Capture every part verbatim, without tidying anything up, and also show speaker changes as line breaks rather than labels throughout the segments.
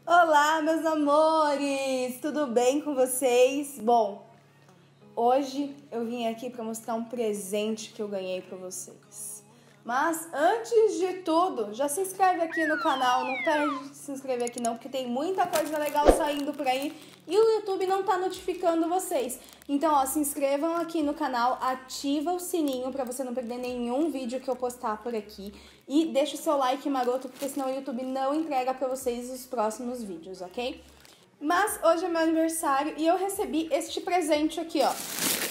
Olá, meus amores! Tudo bem com vocês? Bom, hoje eu vim aqui para mostrar um presente que eu ganhei para vocês. Mas antes de tudo, já se inscreve aqui no canal, não perde de se inscrever aqui não, porque tem muita coisa legal saindo por aí e o YouTube não tá notificando vocês. Então, ó, se inscrevam aqui no canal, ativa o sininho para você não perder nenhum vídeo que eu postar por aqui e deixa o seu like maroto, porque senão o YouTube não entrega para vocês os próximos vídeos, ok? Mas hoje é meu aniversário e eu recebi este presente aqui, ó.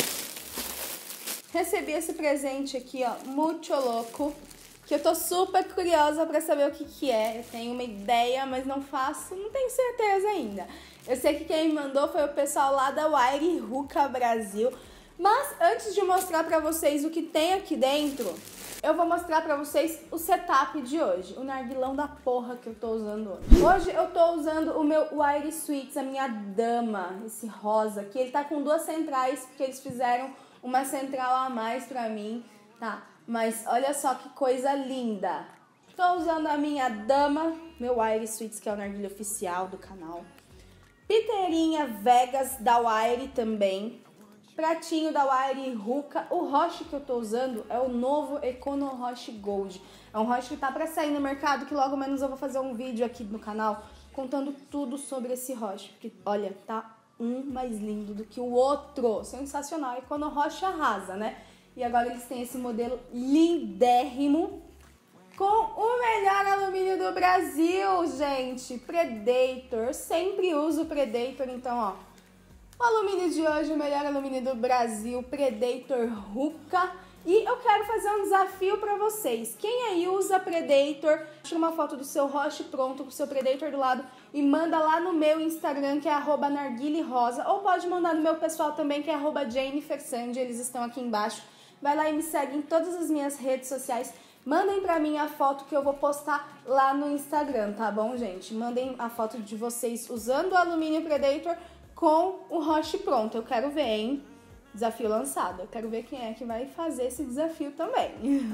Recebi esse presente aqui, ó, muito louco, que eu tô super curiosa pra saber o que que é. Eu tenho uma ideia, mas não faço, não tenho certeza ainda. Eu sei que quem me mandou foi o pessoal lá da Wire Hookah Brasil. Mas antes de mostrar pra vocês o que tem aqui dentro, eu vou mostrar pra vocês o setup de hoje, o narguilão da porra que eu tô usando hoje. Hoje eu tô usando o meu Wire Sweets, a minha dama, esse rosa, que ele tá com duas centrais, porque eles fizeram uma central a mais pra mim, tá? Mas olha só que coisa linda. Tô usando a minha dama, meu Wire Sweets, que é o narguilha oficial do canal. Piteirinha Vegas da Wire também. Pratinho da Wire Hookah. O roche que eu tô usando é o novo Econo Roche Gold. É um roche que tá pra sair no mercado, que logo menos eu vou fazer um vídeo aqui no canal contando tudo sobre esse roche. Porque, olha, tá um mais lindo do que o outro. Sensacional. Econo Roche arrasa, né? E agora eles têm esse modelo lindérrimo com o melhor alumínio do Brasil, gente. Predator. Eu sempre uso Predator, então, ó. O alumínio de hoje, o melhor alumínio do Brasil, Predator Hookah. E eu quero fazer um desafio pra vocês. Quem aí usa Predator, tira uma foto do seu roche pronto, com o seu Predator do lado e manda lá no meu Instagram, que é arroba narguilerosa, ou pode mandar no meu pessoal também, que é arroba Jennifer Sandy, eles estão aqui embaixo. Vai lá e me segue em todas as minhas redes sociais. Mandem pra mim a foto que eu vou postar lá no Instagram, tá bom, gente? Mandem a foto de vocês usando o alumínio Predator com o roche pronto. Eu quero ver, hein? Desafio lançado. Eu quero ver quem é que vai fazer esse desafio também.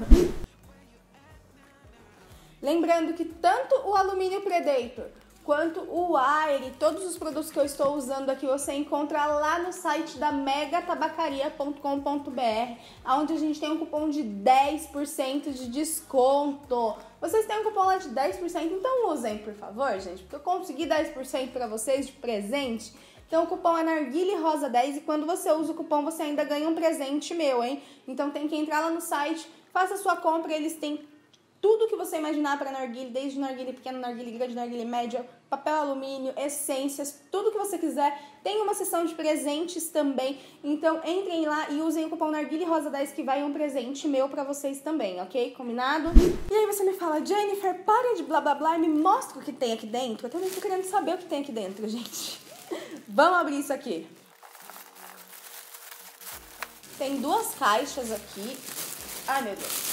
Lembrando que tanto o alumínio Predator quanto o Wire, todos os produtos que eu estou usando aqui, você encontra lá no site da mega tabacaria ponto com ponto br, onde a gente tem um cupom de dez por cento de desconto. Vocês têm um cupom lá de dez por cento, então usem, por favor, gente, porque eu consegui dez por cento para vocês de presente. Então o cupom é narguile rosa dez e quando você usa o cupom você ainda ganha um presente meu, hein? Então tem que entrar lá no site, faça a sua compra, eles têm tudo que você imaginar para narguile, desde narguile pequeno, narguile grande, narguile média, papel alumínio, essências, tudo que você quiser. Tem uma seção de presentes também, então entrem lá e usem o cupom narguile rosa dez que vai um presente meu para vocês também, ok? Combinado? E aí você me fala, Jennifer, para de blá blá blá e me mostra o que tem aqui dentro. Eu também tô querendo saber o que tem aqui dentro, gente. Vamos abrir isso aqui. Tem duas caixas aqui. Ai, meu Deus.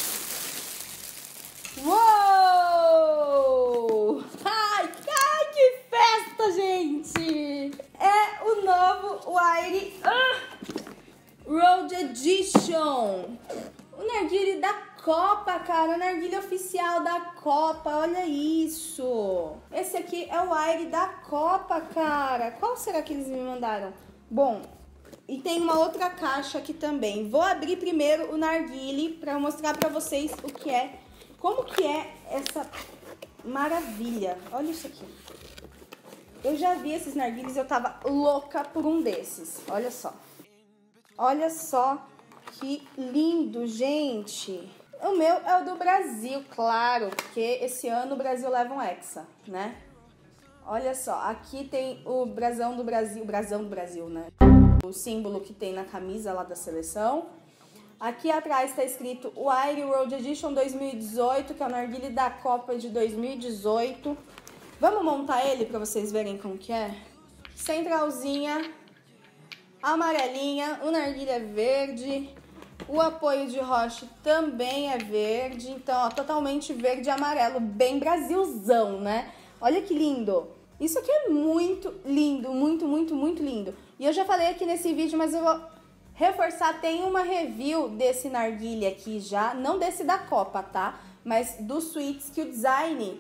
Uou! Ai, ai, que festa, gente! É o novo Wire ah, Road Edition. O narguilé da Copa, cara. O narguilé oficial da Copa. Olha isso. Esse aqui é o Wire da Copa, cara. Qual será que eles me mandaram? Bom, e tem uma outra caixa aqui também. Vou abrir primeiro o narguilé para mostrar para vocês o que é. Como que é essa maravilha? Olha isso aqui. Eu já vi esses narguilés e eu tava louca por um desses. Olha só. Olha só que lindo, gente. O meu é o do Brasil, claro, porque esse ano o Brasil leva um hexa, né? Olha só, aqui tem o brasão do Brasil, brasão do Brasil, né? O símbolo que tem na camisa lá da seleção. Aqui atrás está escrito Wire Road Edition dois mil e dezoito, que é o narguilé da Copa de dois mil e dezoito. Vamos montar ele para vocês verem como que é? Centralzinha, amarelinha, o narguilé é verde, o apoio de roche também é verde. Então, ó, totalmente verde e amarelo, bem Brasilzão, né? Olha que lindo! Isso aqui é muito lindo, muito, muito, muito lindo. E eu já falei aqui nesse vídeo, mas eu vou reforçar, tem uma review desse narguilé aqui já, não desse da Copa, tá? Mas do Sweets, que o design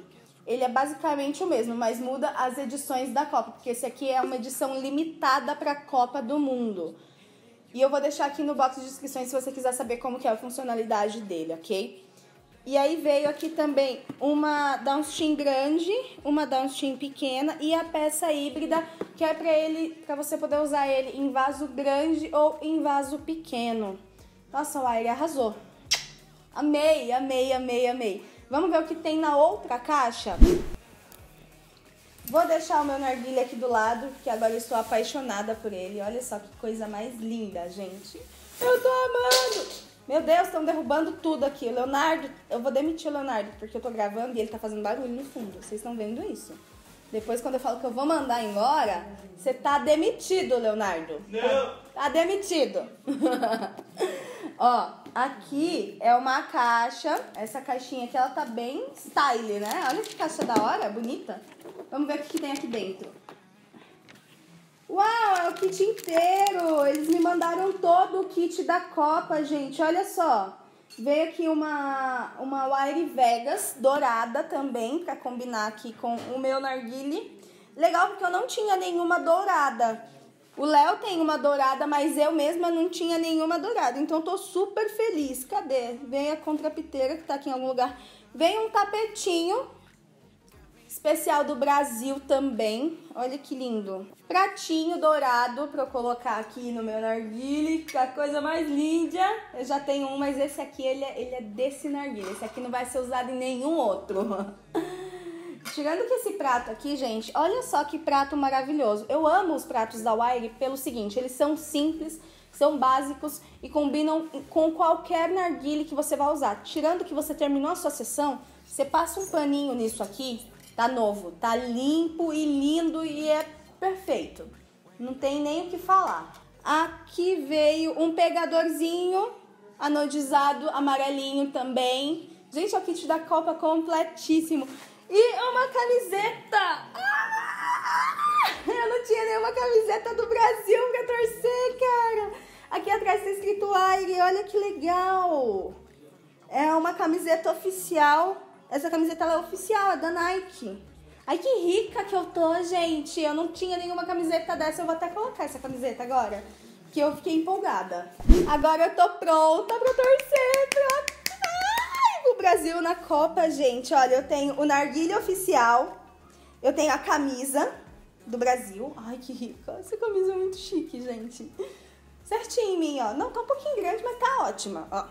ele é basicamente o mesmo, mas muda as edições da Copa, porque esse aqui é uma edição limitada para a Copa do Mundo. E eu vou deixar aqui no box de descrições se você quiser saber como que é a funcionalidade dele, ok? E aí veio aqui também uma Downstream grande, uma Downstream pequena e a peça híbrida, que é para ele, para você poder usar ele em vaso grande ou em vaso pequeno. Nossa, o Wire arrasou. Amei, amei, amei, amei. Vamos ver o que tem na outra caixa? Vou deixar o meu narguilé aqui do lado, porque agora eu estou apaixonada por ele. Olha só que coisa mais linda, gente. Eu tô amando! Meu Deus, estão derrubando tudo aqui. O Leonardo, eu vou demitir o Leonardo, porque eu tô gravando e ele tá fazendo barulho no fundo. Vocês estão vendo isso? Depois, quando eu falo que eu vou mandar embora, você tá demitido, Leonardo.
Não!
Tá, tá demitido. Ó, aqui é uma caixa. Essa caixinha aqui, ela tá bem style, né? Olha que caixa da hora, bonita. Vamos ver o que tem aqui dentro. Uau, é o kit inteiro. Eles me mandaram todo o kit da Copa, gente. Olha só. Veio aqui uma, uma Wire Vegas dourada também, pra combinar aqui com o meu narguilé. Legal, porque eu não tinha nenhuma dourada. O Léo tem uma dourada, mas eu mesma não tinha nenhuma dourada. Então, eu tô super feliz. Cadê? Vem a contrapiteira, que tá aqui em algum lugar. Vem um tapetinho especial do Brasil também. Olha que lindo. Pratinho dourado pra eu colocar aqui no meu narguilé. Que é a coisa mais linda. Eu já tenho um, mas esse aqui, ele é, ele é desse narguilé. Esse aqui não vai ser usado em nenhum outro. Tirando que esse prato aqui, gente, olha só que prato maravilhoso. Eu amo os pratos da Wire pelo seguinte, eles são simples, são básicos e combinam com qualquer narguilé que você vai usar. Tirando que você terminou a sua sessão, você passa um paninho nisso aqui, tá novo, tá limpo e lindo e é perfeito. Não tem nem o que falar. Aqui veio um pegadorzinho anodizado, amarelinho também. Gente, é o kit da Copa completíssimo. E uma camiseta! Ah! Eu não tinha nenhuma camiseta do Brasil pra torcer, cara! Aqui atrás tá escrito Wire, olha que legal! É uma camiseta oficial. Essa camiseta ela é oficial, é da Nike. Ai, que rica que eu tô, gente! Eu não tinha nenhuma camiseta dessa, eu vou até colocar essa camiseta agora, que eu fiquei empolgada. Agora eu tô pronta pra torcer pra... o Brasil na Copa, gente. Olha, eu tenho o narguilé oficial, eu tenho a camisa do Brasil. Ai, que rica. Essa camisa é muito chique, gente. Certinho em mim, ó. Não, tá um pouquinho grande, mas tá ótima, ó.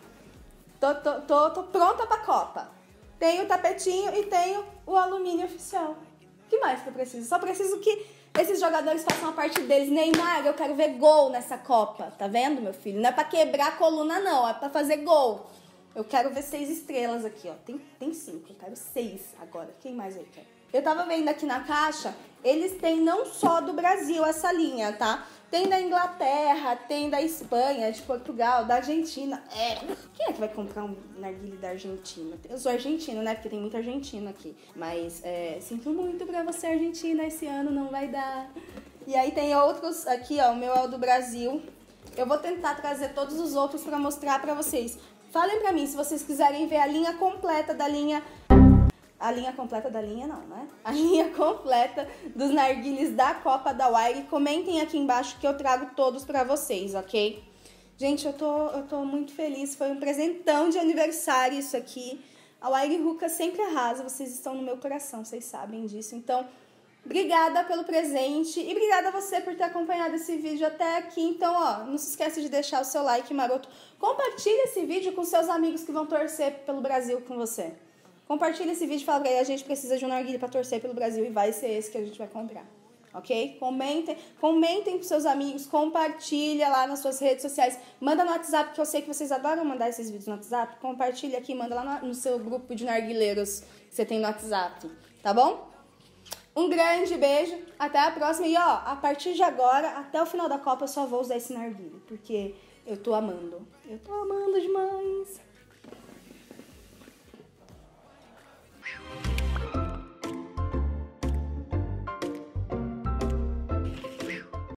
Tô, tô, tô, tô pronta pra Copa. Tenho o tapetinho e tenho o alumínio oficial. O que mais que eu preciso? Só preciso que esses jogadores façam a parte deles. Neymar, eu quero ver gol nessa Copa. Tá vendo, meu filho? Não é pra quebrar a coluna, não. É pra fazer gol. Eu quero ver seis estrelas aqui, ó. Tem, tem cinco, eu quero seis agora. Quem mais aí quer? Eu tava vendo aqui na caixa, eles têm não só do Brasil essa linha, tá? Tem da Inglaterra, tem da Espanha, de Portugal, da Argentina. É, quem é que vai comprar um narguilé da Argentina? Eu sou argentino, né? Porque tem muito argentino aqui. Mas é, sinto muito pra você, Argentina, esse ano não vai dar. E aí tem outros aqui, ó. O meu é o do Brasil. Eu vou tentar trazer todos os outros pra mostrar pra vocês. Falem pra mim se vocês quiserem ver a linha completa da linha... A linha completa da linha não, né? A linha completa dos narguilés da Copa da Wire. Comentem aqui embaixo que eu trago todos pra vocês, ok? Gente, eu tô, eu tô muito feliz. Foi um presentão de aniversário isso aqui. A Wire Hookah sempre arrasa. Vocês estão no meu coração, vocês sabem disso. Então, obrigada pelo presente. E obrigada a você por ter acompanhado esse vídeo até aqui. Então, ó, não se esqueça de deixar o seu like maroto. Compartilhe esse vídeo com seus amigos que vão torcer pelo Brasil com você. Compartilhe esse vídeo e fala pra ele, a gente precisa de um narguilé pra torcer pelo Brasil e vai ser esse que a gente vai comprar, ok? Comentem, comentem com seus amigos, compartilha lá nas suas redes sociais, manda no WhatsApp, que eu sei que vocês adoram mandar esses vídeos no WhatsApp, compartilha aqui, manda lá no, no seu grupo de narguilheiros que você tem no WhatsApp, tá bom? Um grande beijo, até a próxima e ó, a partir de agora, até o final da Copa eu só vou usar esse narguilé, porque eu tô amando, eu tô amando demais.